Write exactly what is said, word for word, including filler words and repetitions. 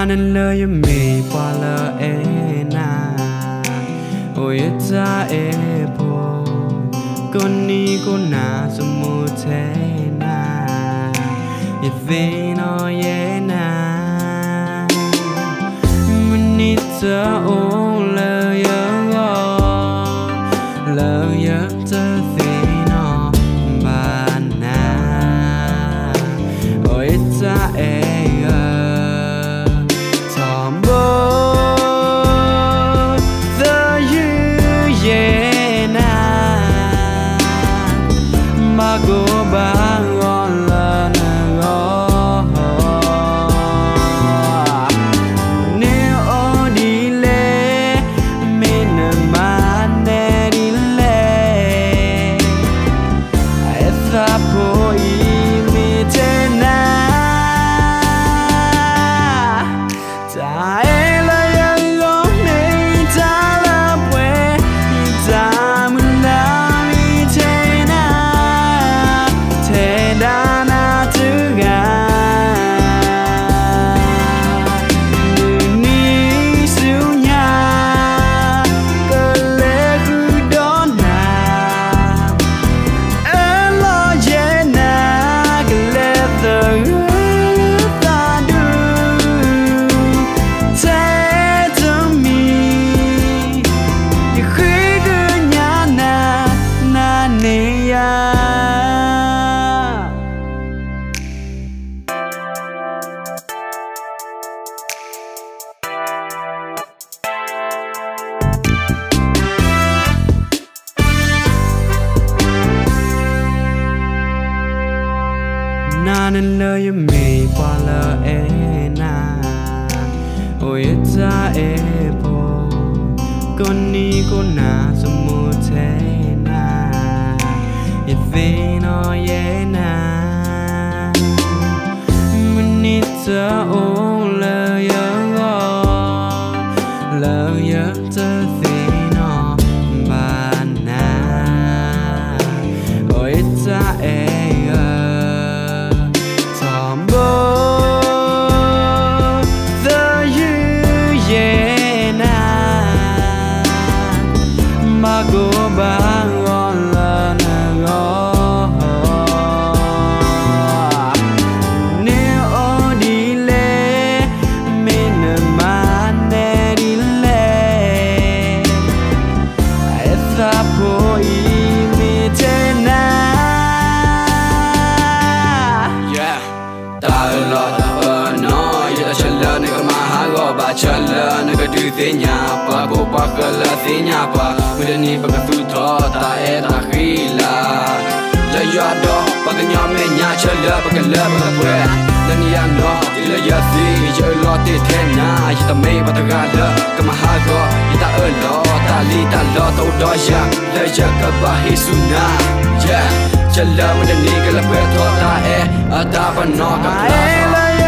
nên lời mi qua lỡ e na ôi ta e po con ni con na sum mu thế na ye ve no ye na mình đi ta ô lỡ ye go lỡ ye ta ve no ba na ôi ta e go ba ngon là ngon nếu ô đi lê mình mà nè đi lê ai ta po i mi thế na ta e la yang gong nei ta la bue ta mun na na nên lời mi qua lỡ e na ôi ta e po con ni con na sum mu thế na ye ve no ye na mình đi ta ô lỡ ye go lỡ ye ta ve no ba na ôi ta e go ba ngon là ngon nếu ô đi lê mình mà nè đi lê ai ta po i mi thế na yeah ta lo ta no ya cha la ne ma ha go ba cha la ne ga du te nya pa go pa ka la te nya pa mình đi bằng cái tho ta e ta khi là lời do đó bằng cái nhóm mình nhà chơi lơ bằng cái lơ bằng cái quê nên nhà nó thì là giờ gì chơi lo thì thế nhà chỉ ta mê và ta gà lơ cái mà hai go chỉ ta ở lo ta li ta lo tao đói ya lời giờ các bà hi suna yeah chơi lơ mình đi cái là quê tho ta e ta và nó cả